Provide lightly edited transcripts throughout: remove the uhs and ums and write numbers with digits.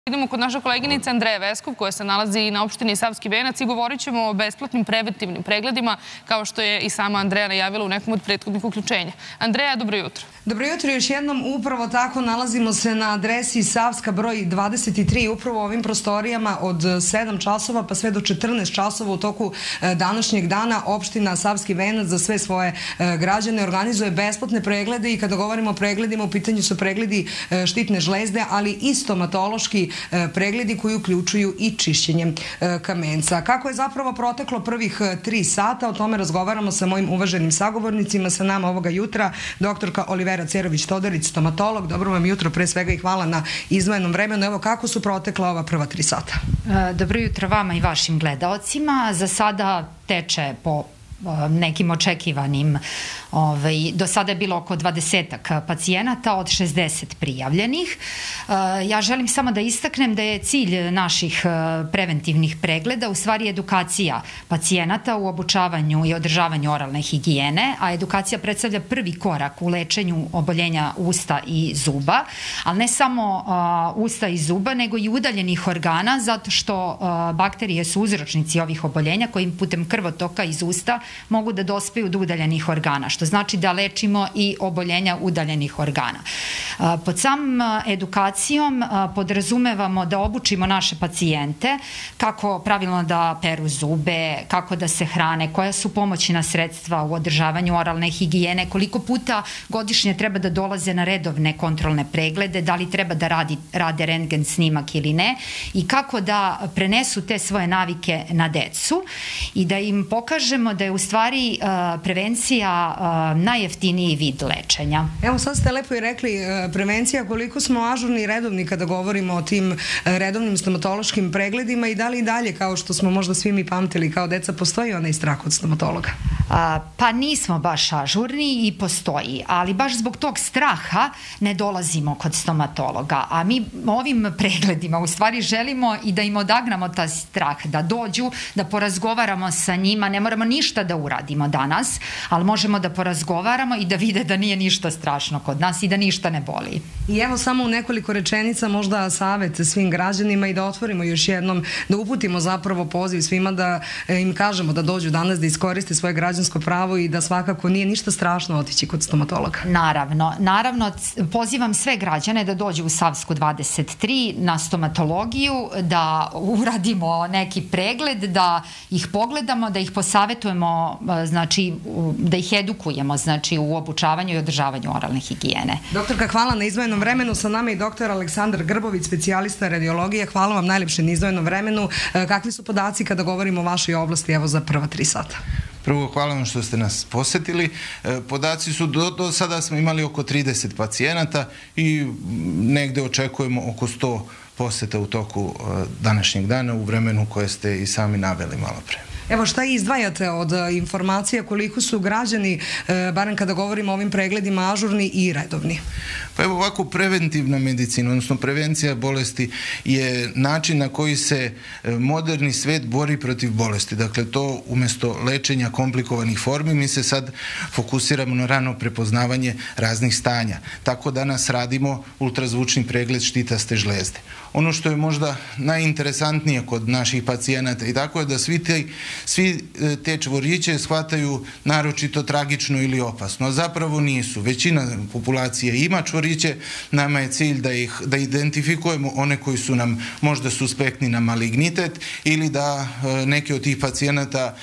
Idemo kod naše koleginice Andreje Veskov, koja se nalazi na opštini Savski Venac i govorit ćemo o besplatnim preventivnim pregledima, kao što je i sama Andreja najavila u nekom od prethodnih uključenja. Andreja, dobro jutro. Dobro jutro, još jednom upravo tako nalazimo se na adresi Savska broj 23, upravo u ovim prostorijama od 7 časova pa sve do 14 časova u toku današnjeg dana. Opština Savski Venac za sve svoje građane organizuje besplatne preglede i kada govorimo o pregledima, u pitanju su pregledi štitne žlezde, ali i stomatološki pregledi koji uključuju i čišćenje kamenca. Kako je zapravo proteklo prvih 3 sata, o tome razgovaramo sa mojim uvaženim sagovornicima. Sa nama ovoga jutra doktorka Olivera Cerović-Todorić, stomatolog. Dobro vam jutro, pre svega i hvala na izdvojenom vremenu. Evo, kako su protekla ova prva 3 sata? Dobro jutro vama i vašim gledaocima. Za sada teče po nekim očekivanim. Do sada je bilo oko 20 pacijenata od 60 prijavljenih. Ja želim samo da istaknem da je cilj naših preventivnih pregleda u stvari edukacija pacijenata u obučavanju i održavanju oralne higijene, a edukacija predstavlja prvi korak u lečenju oboljenja usta i zuba, ali ne samo usta i zuba, nego i udaljenih organa, zato što bakterije su uzročnici ovih oboljenja koji putem krvotoka iz usta mogu da dospeju do udaljenih organa, što znači da lečimo i oboljenja udaljenih organa. Pod samom edukacijom podrazumevamo da obučimo naše pacijente kako pravilno da peru zube, kako da se hrane, koja su pomoćna sredstva u održavanju oralne higijene, koliko puta godišnje treba da dolaze na redovne kontrolne preglede, da li treba da rade rentgen snimak ili ne i kako da prenesu te svoje navike na decu i da im pokažemo da je u stvari prevencija najjeftiniji vid lečenja. Evo, sad ste lepo i rekli prevencija, koliko smo ažurni i redovni kada govorimo o tim redovnim stomatološkim pregledima i da li i dalje, kao što smo možda svi mi pamtili kao deca, postoji onaj strah od stomatologa? Pa nismo baš ažurni i postoji, ali baš zbog tog straha ne dolazimo kod stomatologa, a mi ovim pregledima u stvari želimo i da im odagnamo taj strah, da dođu, da porazgovaramo sa njima, ne moramo ništa da uradimo danas, ali možemo da porazgovaramo i da vide da nije ništa strašno kod nas i da ništa ne boli. I evo samo u nekoliko rečenica možda savet svim građanima i da otvorimo još jednom, da uputimo zapravo poziv svima, da im kažemo da dođu danas da iskoriste svoje građansko pravo i da svakako nije ništa strašno otići kod stomatologa. Naravno, pozivam sve građane da dođu u Savsku 23 na stomatologiju, da uradimo neki pregled, da ih pogledamo, da ih posavetujemo, znači da ih edukujemo, znači u obučavanju i održavanju oralne higijene. Doktorka, hvala na izdvojenom vremenu. Sa nama je doktor Aleksandar Grbović, specijalista radiologije. Hvala vam najlepše na izdvojenom vremenu. Kakvi su podaci kada govorimo o vašoj oblasti, evo, za prva 3 sata? Prvo, hvala vam što ste nas posetili. Podaci su, do sada smo imali oko 30 pacijenata i negde očekujemo oko 100 poseta u toku današnjeg dana u vremenu koje ste i sami naveli malo pre. Evo, šta izdvajate od informacija, koliko su građani, barem kada govorimo o ovim pregledima, ažurni i redovni? Pa evo, ovako, preventivna medicina, odnosno prevencija bolesti je način na koji se moderni svet bori protiv bolesti. Dakle, to umesto lečenja komplikovanih formi, mi se sad fokusiramo na rano prepoznavanje raznih stanja. Tako danas radimo ultrazvučni pregled štitaste žlezde. Ono što je možda najinteresantnije kod naših pacijenata i tako je da svi te čvoriće shvataju naročito tragično ili opasno, a zapravo nisu. Većina populacije ima čvoriće, nama je cilj da identifikujemo one koji su nam možda suspektni na malignitet ili da neke od tih pacijenata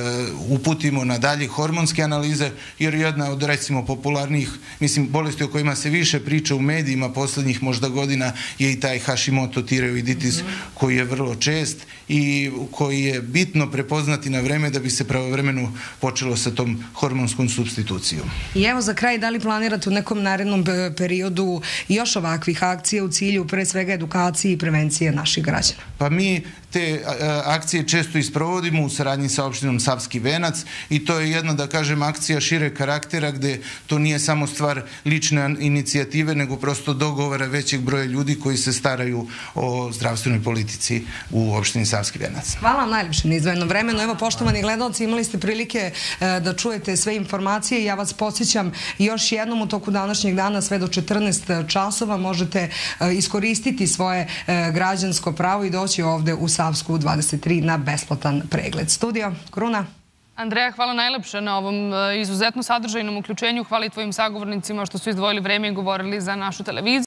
uputimo na dalje hormonske analize, jer jedna od, recimo, popularnih, bolesti o kojima se više priča u medijima poslednjih možda godina je i taj Hashimoto tireoiditis koji je vrlo čest i koji je bitno prepoznati na vreme da bi se pravovremeno počelo sa tom hormonskom supstitucijom. I evo, za kraj, da li planirate u nekom narednom periodu još ovakvih akcija u cilju pre svega edukacije i prevencije naših građana? Pa mi te akcije često isprovodimo u saradnji sa opštinom Savski Venac i to je jedna, da kažem, akcija šire karaktera gde to nije samo stvar lične inicijative, nego prosto dogovora većeg broja ljudi koji se staraju o zdravstvenoj politici u opštini Savski Venac. Hvala vam najljepše na izdvojeno vremenu. Evo, poštovani gledalci, imali ste prilike da čujete sve informacije. Ja vas podsjećam još jednom, u toku današnjeg dana sve do 14 časova možete iskoristiti svoje građansko pravo i doći ovde u Savsku 23 na besplatan pregled. Studio Kruna. Andreja, hvala najlepše na ovom izuzetno sadržajnom uključenju. Hvala i tvojim sagovornicima što su izdvojili vreme i govorili za našu televiziju.